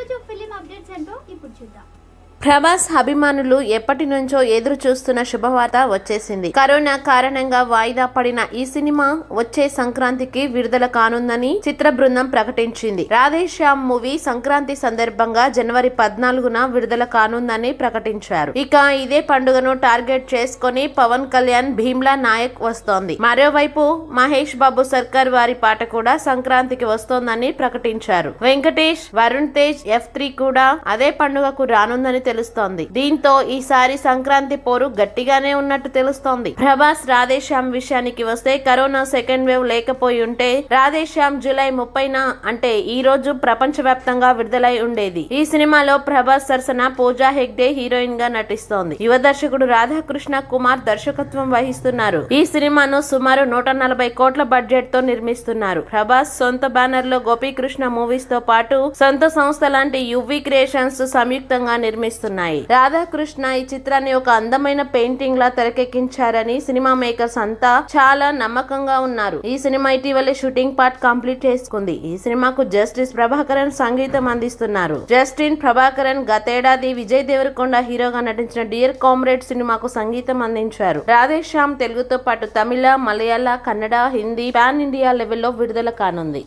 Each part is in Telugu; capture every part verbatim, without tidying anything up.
రోజు ఫిలిం అప్డేట్స్ ఏంటో ఇప్పుడు చూద్దాం. ప్రభాస్ అభిమానులు ఎప్పటి నుంచో ఎదురు చూస్తున్న శుభవార్త వచ్చేసింది. కరోనా కారణంగా వాయిదా పడిన ఈ సినిమా వచ్చే సంక్రాంతికి విడుదల కానుందని చిత్ర బృందం ప్రకటించింది. రాధేశ్యామ్ మూవీ సంక్రాంతి సందర్భంగా జనవరి పద్నాలుగున విడుదల కానుందని ప్రకటించారు. ఇక ఇదే పండుగను టార్గెట్ చేసుకుని పవన్ కళ్యాణ్ భీమ్లా నాయక్ వస్తోంది. మరోవైపు మహేష్ బాబు సర్కార్ వారి పాట కూడా సంక్రాంతికి వస్తోందని ప్రకటించారు. వెంకటేష్, వరుణ్ తేజ్ ఎఫ్ త్రీ కూడా అదే పండుగకు రానుందని తెలుస్తోంది. దీంతో ఈసారి సంక్రాంతి పోరు గట్టిగానే ఉన్నట్టు తెలుస్తోంది. ప్రభాస్ రాధేశ్యామ్ విషయానికి వస్తే కరోనా సెకండ్ వేవ్ లేకపోయి ఉంటే రాధేశ్యామ్ జూలై ముప్పైన అంటే ఈ రోజు ప్రపంచ వ్యాప్తంగా విడుదలై ఉండేది. ఈ సినిమాలో ప్రభాస్ సరసన పూజా హెగ్డే హీరోయిన్ గా నటిస్తోంది. యువ దర్శకుడు రాధాకృష్ణ కుమార్ దర్శకత్వం వహిస్తున్నారు. ఈ సినిమాను సుమారు నూట నలభై కోట్ల బడ్జెట్ తో నిర్మిస్తున్నారు. ప్రభాస్ సొంత బ్యానర్ లో గోపీకృష్ణ మూవీస్ తో పాటు సొంత సంస్థ లాంటి యువి క్రియేషన్స్ సంయుక్తంగా నిర్మిస్తున్నారు. రాధాకృష్ణ ఈ చిత్రాన్ని ఒక అందమైన పెయింటింగ్ లా తెరకెక్కించారని సినిమా మేకర్స్ అంతా చాలా నమ్మకంగా ఉన్నారు. ఈ సినిమా ఇటీవలే షూటింగ్ పార్ట్ కంప్లీట్ చేసుకుంది. ఈ సినిమాకు జస్టిన్ ప్రభాకరన్ సంగీతం అందిస్తున్నారు. జస్టిన్ ప్రభాకరన్ గతేడాది విజయ్ దేవరకొండ హీరోగా నటించిన డియర్ కామ్రేడ్ సినిమాకు సంగీతం అందించారు. రాధేశ్యామ్ తెలుగుతో పాటు తమిళ, మలయాళ, కన్నడ, హిందీ, పాన్ ఇండియా లెవెల్లో విడుదల కానుంది.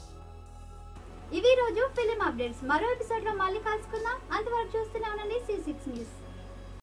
ఇది రోజు ఫిలిం అప్డేట్స్. మరో ఎపిసోడ్ లో మళ్ళీ కలుసుకుందాం. అంతవరకు చూస్తూనే ఉండండి సి సిక్స్ న్యూస్.